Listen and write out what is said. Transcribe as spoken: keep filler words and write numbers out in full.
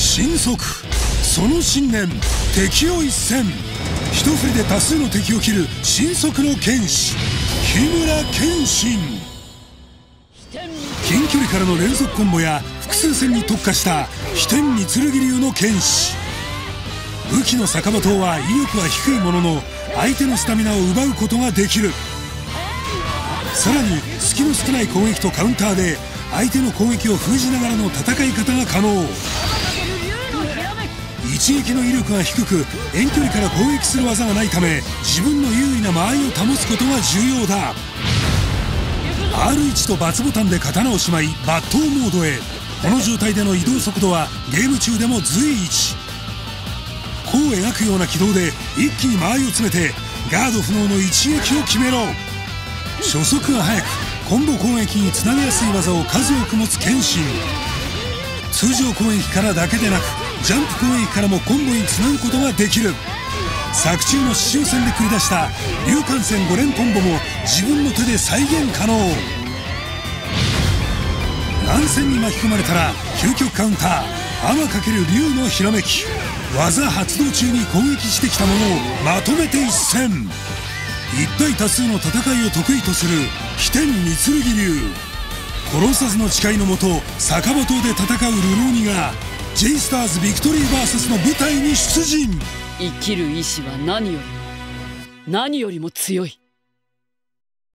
神速、その信念、敵を一戦。一振りで多数の敵を切る神速の剣士、緋村剣心。近距離からの連続コンボや複数戦に特化した飛天御剣流の剣士。武器の逆刃刀は威力は低いものの相手のスタミナを奪うことができる。さらに隙の少ない攻撃とカウンターで相手の攻撃を封じながらの戦い方が可能。一撃の威力が低く遠距離から攻撃する技がないため自分の有利な間合いを保つことが重要だ。 アールワン とバツボタンで刀をしまい抜刀モードへ。この状態での移動速度はゲーム中でも随一。弧を描くような軌道で一気に間合いを詰めてガード不能の一撃を決めろ。初速が速くコンボ攻撃につなげやすい技を数多く持つ剣心。通常攻撃からだけでなくジャンプ攻撃からもコンボにつなぐことができる。作中の獅子王戦で繰り出した龍貫戦ご連コンボも自分の手で再現可能。乱戦に巻き込まれたら究極カウンター天×龍のひらめき。技発動中に攻撃してきたものをまとめて一戦。一対多数の戦いを得意とする飛天御剣流。殺さずの誓いのもと逆刃刀で戦う流浪人が J スターズビクトリー ブイエス の舞台に出陣。 生きる意志は何よりも何よりも強い。